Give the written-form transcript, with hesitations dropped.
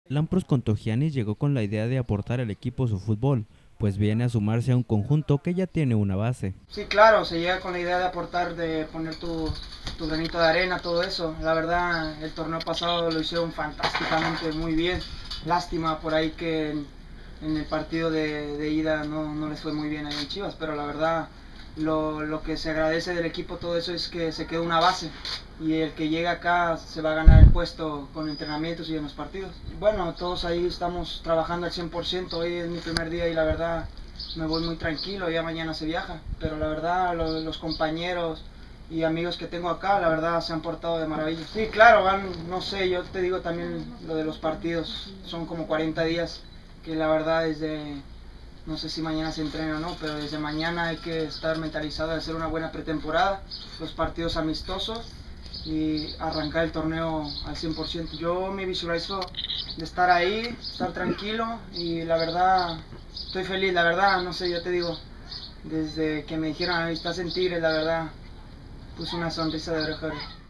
Lampros Contogiani llegó con la idea de aportar al equipo su fútbol, pues viene a sumarse a un conjunto que ya tiene una base. Sí, claro, se llega con la idea de aportar, de poner tu granito de arena, todo eso. La verdad, el torneo pasado lo hicieron fantásticamente, muy bien. Lástima por ahí que en el partido de ida no les fue muy bien ahí en Chivas, pero la verdad lo que se agradece del equipo, todo eso, es que se quedó una base y el que llega acá se va a ganar el puesto con entrenamientos y en los partidos. Bueno, todos ahí estamos trabajando al 100%, hoy es mi primer día y la verdad me voy muy tranquilo, ya mañana se viaja, pero la verdad los compañeros y amigos que tengo acá, la verdad se han portado de maravilla. Sí, claro, van, no sé, yo te digo también lo de los partidos, son como 40 días, que la verdad desde, no sé si mañana se entrena o no, pero desde mañana hay que estar mentalizado de hacer una buena pretemporada, los partidos amistosos y arrancar el torneo al 100%. Yo me visualizo de estar ahí, estar tranquilo y la verdad estoy feliz, la verdad, no sé, yo te digo, desde que me dijeron, estás en Tigres, la verdad, puse una sonrisa de oreja a oreja.